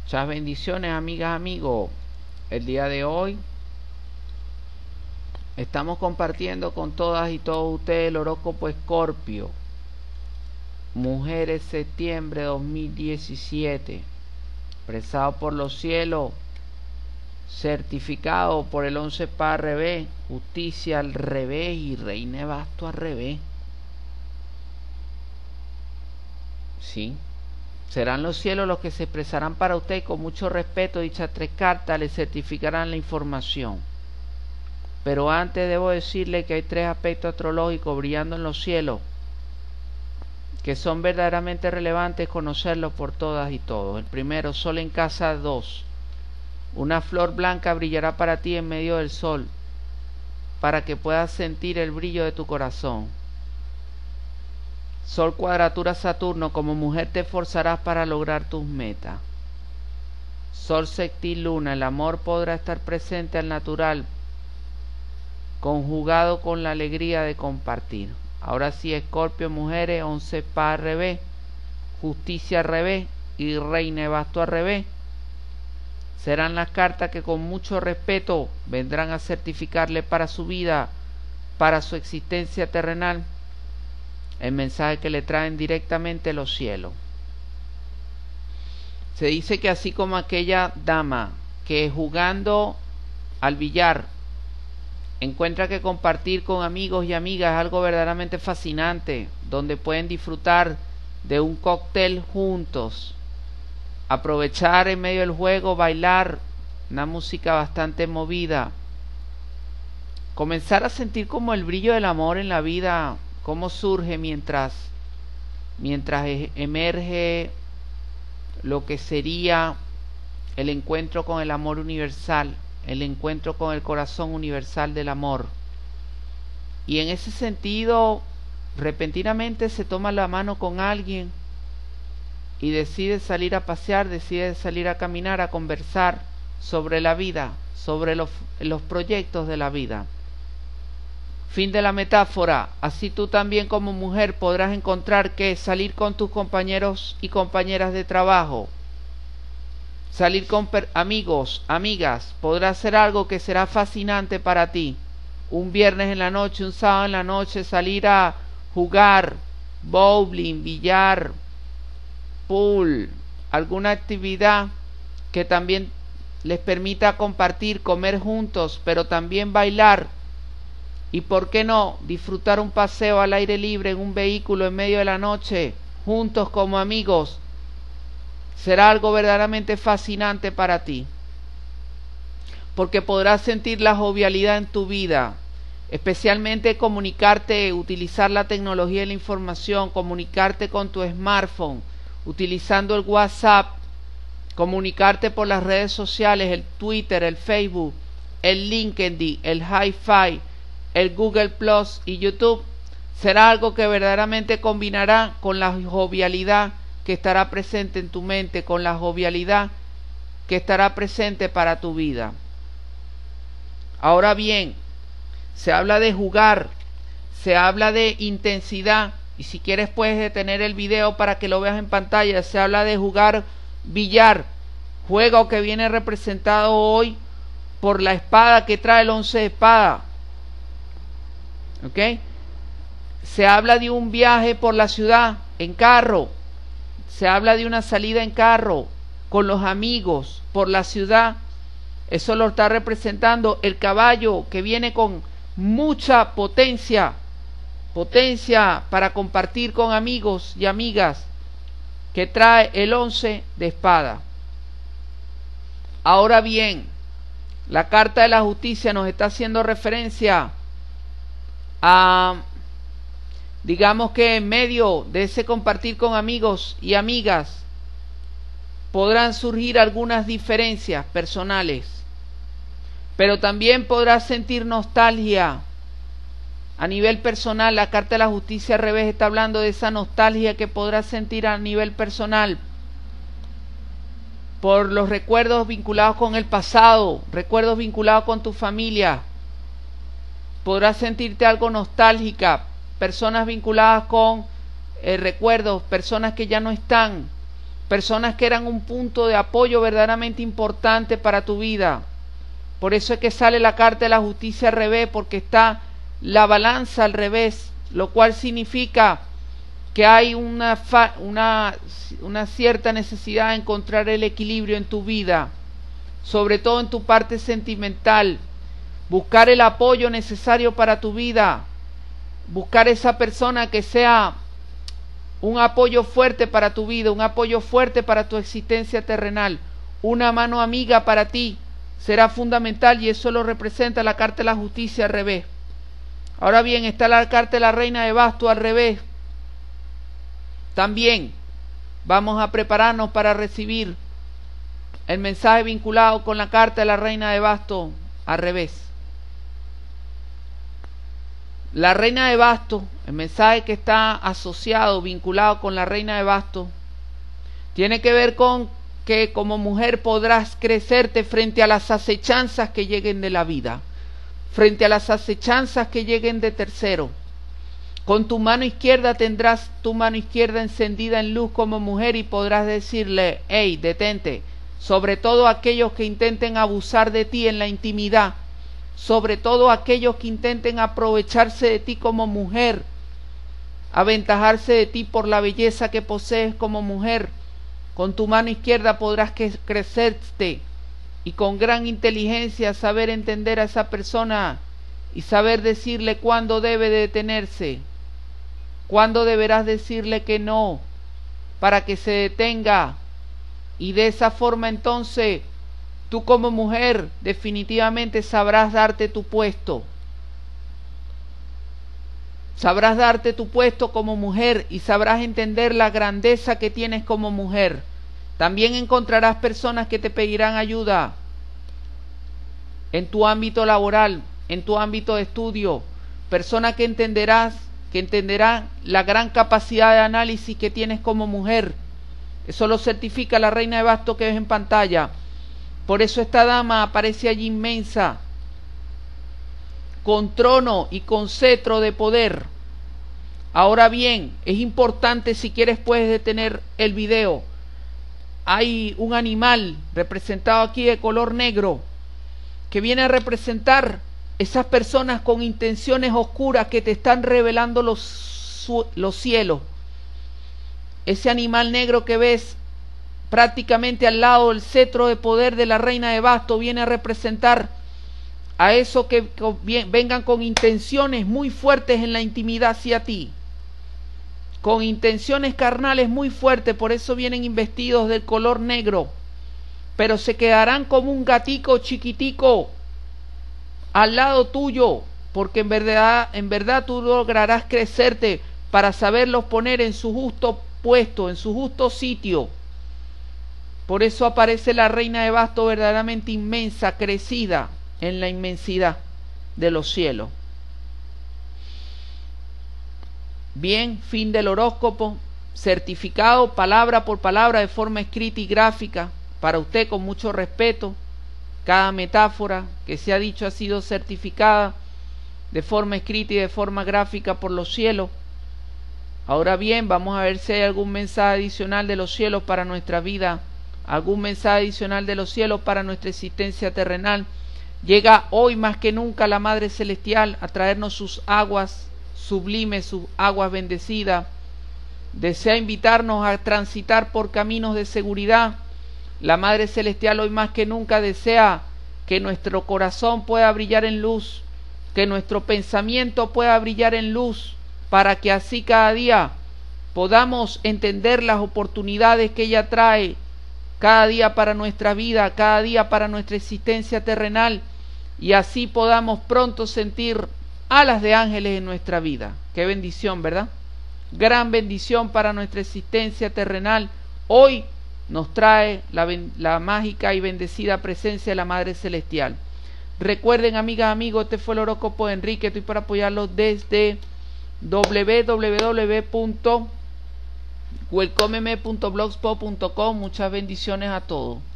Muchas bendiciones, amigas, amigos. El día de hoy estamos compartiendo con todas y todos ustedes el horóscopo Escorpio. Mujeres, septiembre 2017. Expresado por los cielos. Certificado por el 11 para al revés. Justicia al revés y Reina de Bastos al revés. Sí. Serán los cielos los que se expresarán para usted y con mucho respeto dichas tres cartas le certificarán la información. Pero antes debo decirle que hay tres aspectos astrológicos brillando en los cielos que son verdaderamente relevantes conocerlos por todas y todos. El primero, Sol en casa 2. Una flor blanca brillará para ti en medio del sol para que puedas sentir el brillo de tu corazón. Sol cuadratura Saturno, como mujer te esforzarás para lograr tus metas. Sol sextil Luna, el amor podrá estar presente al natural, conjugado con la alegría de compartir. Ahora sí, Escorpio, mujeres, 11 para al revés, justicia al revés y Reina de Bastos al revés. Serán las cartas que con mucho respeto vendrán a certificarle para su vida, para su existencia terrenal, el mensaje que le traen directamente los cielos. Se dice que así como aquella dama que jugando al billar encuentra que compartir con amigos y amigas es algo verdaderamente fascinante, donde pueden disfrutar de un cóctel juntos, aprovechar en medio del juego, bailar una música bastante movida, comenzar a sentir como el brillo del amor en la vida, cómo surge mientras emerge lo que sería el encuentro con el amor universal, el encuentro con el corazón universal del amor. Y en ese sentido, repentinamente se toma la mano con alguien y decide salir a pasear, decide salir a caminar, a conversar sobre la vida, sobre los proyectos de la vida. Fin de la metáfora. Así tú también como mujer podrás encontrar que salir con tus compañeros y compañeras de trabajo, salir con amigos, amigas, podrá ser algo que será fascinante para ti. Un viernes en la noche, un sábado en la noche, salir a jugar bowling, billar, pool, alguna actividad que también les permita compartir, comer juntos, pero también bailar. Y por qué no disfrutar un paseo al aire libre en un vehículo en medio de la noche, juntos como amigos. Será algo verdaderamente fascinante para ti, porque podrás sentir la jovialidad en tu vida, especialmente comunicarte, utilizar la tecnología y la información, comunicarte con tu smartphone, utilizando el WhatsApp, comunicarte por las redes sociales, el Twitter, el Facebook, el LinkedIn, el Hi-Fi, el Google Plus y YouTube. Será algo que verdaderamente combinará con la jovialidad que estará presente en tu mente, con la jovialidad que estará presente para tu vida. Ahora bien, se habla de jugar, se habla de intensidad, y si quieres puedes detener el video para que lo veas en pantalla. Se habla de jugar billar, juego que viene representado hoy por la espada que trae el 11 de espada. ¿Ok? Se habla de un viaje por la ciudad en carro, se habla de una salida en carro con los amigos por la ciudad. Eso lo está representando el caballo, que viene con mucha potencia para compartir con amigos y amigas, que trae el 11 de espada. Ahora bien, la carta de la justicia nos está haciendo referencia a, digamos que en medio de ese compartir con amigos y amigas podrán surgir algunas diferencias personales, pero también podrás sentir nostalgia a nivel personal. La carta de la justicia al revés está hablando de esa nostalgia que podrás sentir a nivel personal por los recuerdos vinculados con el pasado, recuerdos vinculados con tu familia. Podrás sentirte algo nostálgica, personas vinculadas con recuerdos, personas que ya no están, personas que eran un punto de apoyo verdaderamente importante para tu vida. Por eso es que sale la carta de la justicia al revés, porque está la balanza al revés, lo cual significa que hay una cierta necesidad de encontrar el equilibrio en tu vida, sobre todo en tu parte sentimental, buscar el apoyo necesario para tu vida, buscar esa persona que sea un apoyo fuerte para tu vida, un apoyo fuerte para tu existencia terrenal, una mano amiga para ti, será fundamental, y eso lo representa la carta de la justicia al revés. Ahora bien, está la carta de la reina de bastos al revés. También vamos a prepararnos para recibir el mensaje vinculado con la carta de la reina de bastos al revés. La reina de bastos, el mensaje que está asociado, vinculado con la reina de bastos, tiene que ver con que como mujer podrás crecerte frente a las acechanzas que lleguen de la vida, frente a las acechanzas que lleguen de tercero. Con tu mano izquierda tendrás tu mano izquierda encendida en luz como mujer y podrás decirle: hey, detente, sobre todo aquellos que intenten abusar de ti en la intimidad, sobre todo aquellos que intenten aprovecharse de ti como mujer, aventajarse de ti por la belleza que posees como mujer. Con tu mano izquierda podrás crecerte y con gran inteligencia saber entender a esa persona y saber decirle cuándo debe de detenerse, cuándo deberás decirle que no, para que se detenga, y de esa forma entonces tú como mujer definitivamente sabrás darte tu puesto. Sabrás darte tu puesto como mujer y sabrás entender la grandeza que tienes como mujer. También encontrarás personas que te pedirán ayuda en tu ámbito laboral, en tu ámbito de estudio, personas que entenderán la gran capacidad de análisis que tienes como mujer. Eso lo certifica la reina de bastos que ves en pantalla. Por eso esta dama aparece allí inmensa, con trono y con cetro de poder. Ahora bien, es importante, si quieres puedes detener el video. Hay un animal representado aquí de color negro que viene a representar esas personas con intenciones oscuras que te están revelando los cielos. Ese animal negro que ves prácticamente al lado del cetro de poder de la reina de bastos viene a representar a esos que vengan con intenciones muy fuertes en la intimidad hacia ti, con intenciones carnales muy fuertes. Por eso vienen investidos del color negro, pero se quedarán como un gatico chiquitico al lado tuyo, porque en verdad tú lograrás crecerte para saberlos poner en su justo puesto, en su justo sitio. Por eso aparece la reina de bastos verdaderamente inmensa, crecida en la inmensidad de los cielos. Bien, fin del horóscopo, certificado palabra por palabra de forma escrita y gráfica, para usted con mucho respeto. Cada metáfora que se ha dicho ha sido certificada de forma escrita y de forma gráfica por los cielos. Ahora bien, vamos a ver si hay algún mensaje adicional de los cielos para nuestra vida, algún mensaje adicional de los cielos para nuestra existencia terrenal. Llega hoy más que nunca la Madre Celestial a traernos sus aguas sublimes, sus aguas bendecidas. Desea invitarnos a transitar por caminos de seguridad. La Madre Celestial hoy más que nunca desea que nuestro corazón pueda brillar en luz, que nuestro pensamiento pueda brillar en luz, para que así cada día podamos entender las oportunidades que ella trae cada día para nuestra vida, cada día para nuestra existencia terrenal, y así podamos pronto sentir alas de ángeles en nuestra vida. Qué bendición, ¿verdad? Gran bendición para nuestra existencia terrenal. Hoy nos trae la mágica y bendecida presencia de la Madre Celestial. Recuerden, amigas, amigos, este fue el horóscopo de Enrique. Estoy para apoyarlos desde www.welcomeme.blogspot.com. Muchas bendiciones a todos.